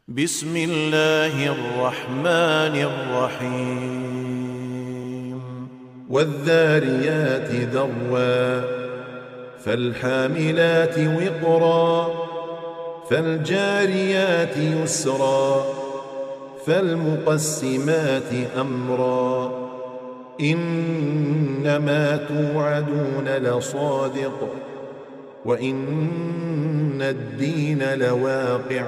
بسم الله الرحمن الرحيم والذاريات ذروا فالحاملات وقرا فالجاريات يسرا فالمقسمات أمرا إنما توعدون لصادق وإن الدين لواقع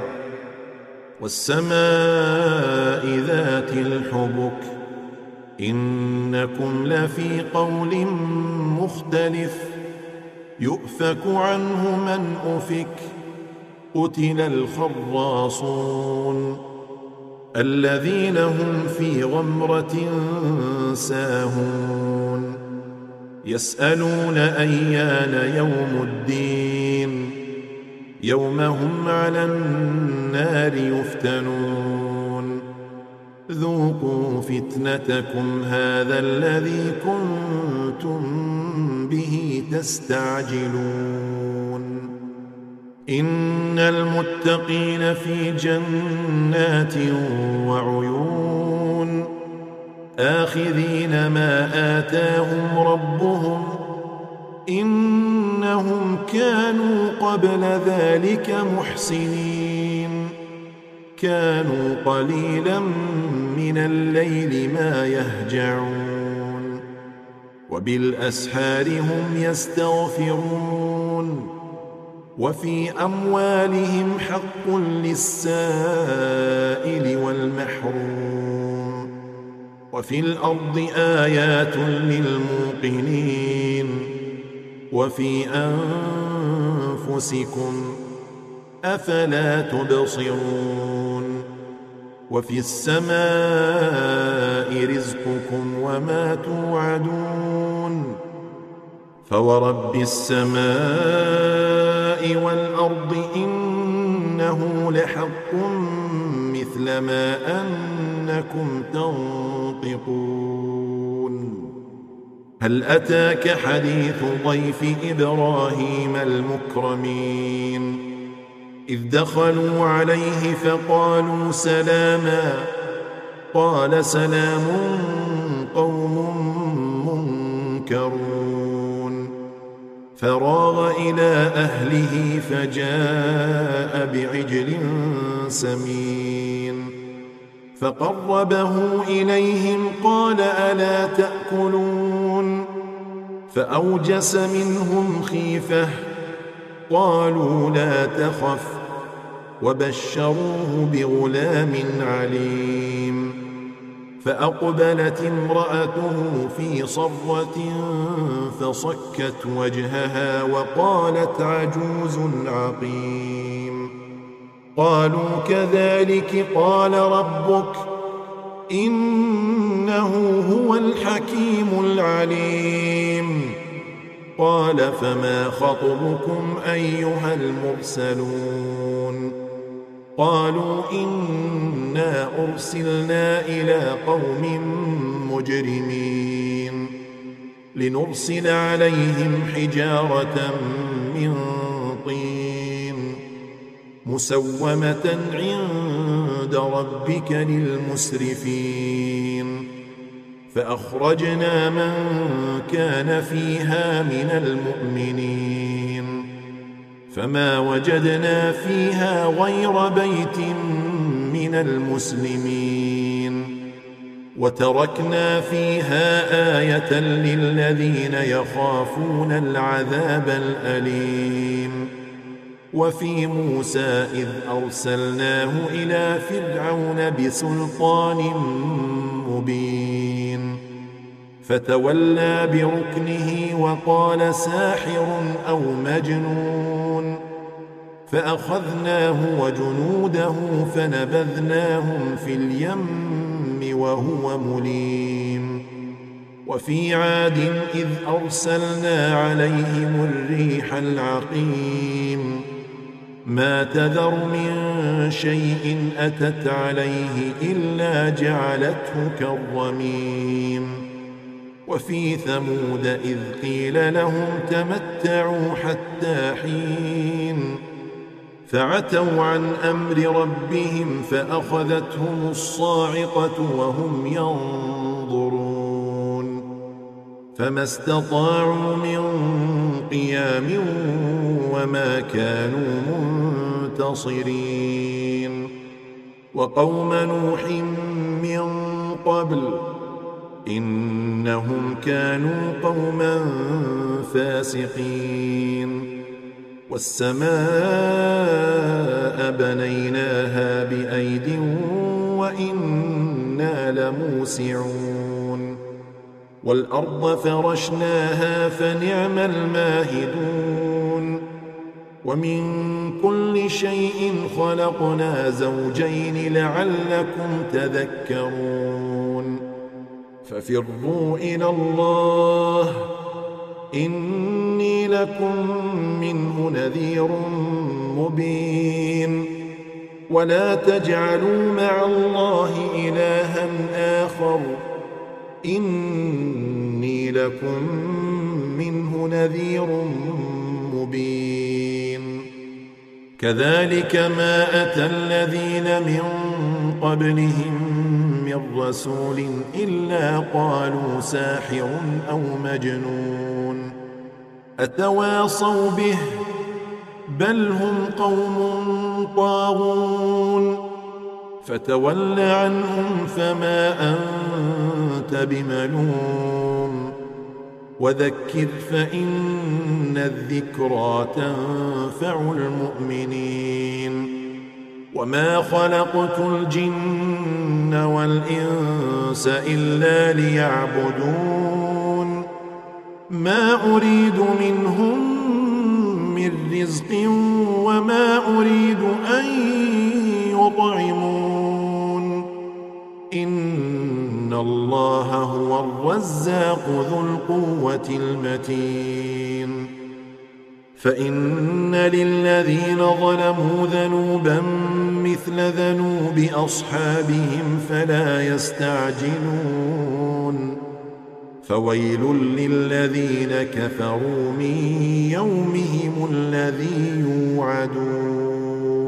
والسماء ذات الحبك إنكم لفي قول مختلف يؤفك عنه من أفك قتل الخراصون الذين هم في غمرة ساهون يسألون أيان يوم الدين يوم هم على النار يفتنون ذوقوا فتنتكم هذا الذي كنتم به تستعجلون إن المتقين في جنات وعيون آخذين ما آتاهم ربهم إنهم كانوا قبل ذلك محسنين كانوا قليلا من الليل ما يهجعون وبالأسحار هم يستغفرون وفي أموالهم حق للسائل والمحروم وفي الأرض آيات للموقنين وفي أنفسكم أفلا تبصرون وفي السماء رزقكم وما توعدون فورب السماء والأرض إنه لحق مثل ما أنكم تنطقون هل أتاك حديث ضيف إبراهيم المكرمين إذ دخلوا عليه فقالوا سلاما قال سلام قوم منكرون فراغ إلى أهله فجاء بعجل سمين فقربه إليهم قال ألا تأكلون فأوجس منهم خيفة قالوا لا تخف وبشروه بغلام عليم فأقبلت امرأته في صرة فصكت وجهها وقالت عجوز عقيم قالوا كذلك قال ربك إنه هو الحكيم العليم قال فما خطبكم أيها المرسلون قالوا إنا أرسلنا إلى قوم مجرمين لنرسل عليهم حجارة من طين مسومة عند ربك للمسرفين فأخرجنا من كان فيها من المؤمنين فما وجدنا فيها غير بيت من المسلمين وتركنا فيها آية للذين يخافون العذاب الأليم وفي موسى إذ أرسلناه إلى فرعون بسلطان مبين فتولى بركنه وقال ساحر أو مجنون فأخذناه وجنوده فنبذناهم في اليم وهو مليم وفي عاد إذ أرسلنا عليهم الريح العقيم ما تذر من شيء أتت عليه إلا جعلته كالرميم وفي ثمود إذ قيل لهم تمتعوا حتى حين فعتوا عن أمر ربهم فأخذتهم الصاعقة وهم ينظرون فما استطاعوا من قيام وما كانوا منتصرين وقوم نوح من قبل إنهم كانوا قوما فاسقين والسماء بنيناها بأيد وإنا لموسعون والأرض فرشناها فنعم الماهدون ومن كل شيء خلقنا زوجين لعلكم تذكرون ففروا إلى الله إني لكم منه نذير مبين ولا تجعلوا مع الله إلها آخر إني لكم منه نذير مبين كذلك ما أتى الذين من قبلهم من رسول إلا قالوا ساحر أو مجنون أتواصوا به بل هم قوم طاغون فتول عنهم فما أنت بملوم وذكر فإن الذكرى تنفع المؤمنين وما خلقت الجن والإنس إلا ليعبدون ما أريد منهم من رزق وما أريد أن يطعمون إن الله هو الرزاق ذو القوة المتين فإن للذين ظلموا ذنوبا مثل ذنوب أصحابهم فلا يستعجلون فويل للذين كفروا من يومهم الذي يوعدون